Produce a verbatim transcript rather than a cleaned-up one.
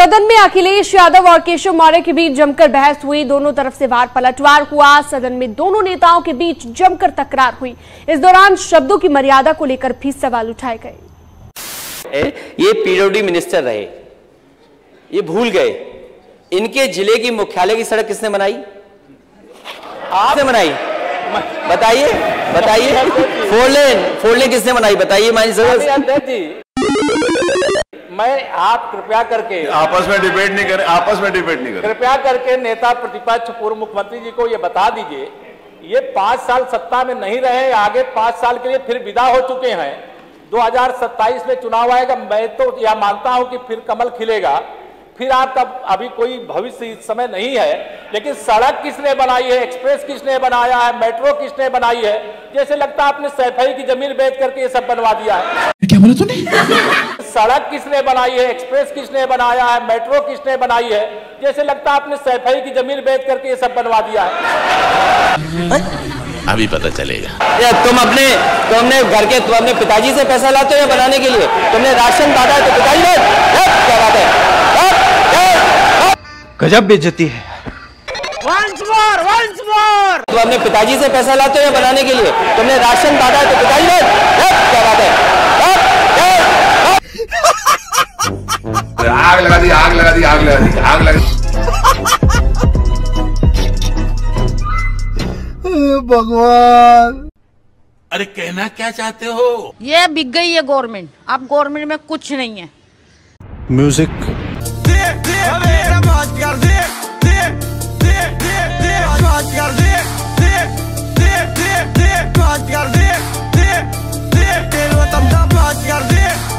सदन में अखिलेश यादव और केशव मौर्य के बीच जमकर बहस हुई। दोनों तरफ से वार पलटवार हुआ। सदन में दोनों नेताओं के बीच जमकर तकरार हुई। इस दौरान शब्दों की मर्यादा को लेकर भी सवाल उठाए गए। ये पीडब्ल्यूडी मिनिस्टर रहे, ये भूल गए इनके जिले की मुख्यालय की सड़क किसने बनाई? आपने बनाई? बताइए बताइए। फोर लेन फोर लेन किसने बनाई? बताइए मानी सर। मैं आप कृपया करके आपस में डिबेट नहीं करें, आपस में डिबेट नहीं करें। कृपया करके नेता प्रतिपक्ष पूर्व मुख्यमंत्री जी को ये बता दीजिए, ये पांच साल सत्ता में नहीं रहे, आगे पांच साल के लिए फिर विदा हो चुके हैं। दो हज़ार सत्ताईस में चुनाव आएगा, मैं तो यह मानता हूं कि फिर कमल खिलेगा, फिर आपका अभी कोई भविष्य इस समय नहीं है। लेकिन सड़क किसने बनाई है, एक्सप्रेस किसने बनाया है, मेट्रो किसने बनाई है? जैसे लगता है आपने सैफई की जमीन बेच करके ये सब बनवा दिया है। क्या बोला तूने? सड़क किसने बनाई है, एक्सप्रेस किसने बनाया है, मेट्रो किसने बनाई है? जैसे लगता है आपने सैफई की जमीन बेच करके ये सब बनवा दिया है। अभी पता चलेगा। या तुम अपने तुमने घर के तुम अपने पिताजी से पैसा लाते हो या बनाने के लिए? तुमने राशन बांटा है तो पिताजी ने क्या बात है? गजब बेइज्जती है। Once more, once more. तुम अपने पिताजी से पैसा लाते हो या बनाने के लिए? तुमने राशन बांटा है तो पिताजी ने क्या बात है? आग लगा दी, आग लगा दी, आग लगा दी, आग लगा दी। भगवान, अरे कहना क्या चाहते हो? ये बिक गई है गवर्नमेंट, अब गवर्नमेंट में कुछ नहीं है। म्यूजिक दे दे मेरा बात कर दे दे दे दे दे बात कर दे दे दे दे दे बात कर दे दे दे तेरे वतन दा बात कर दे।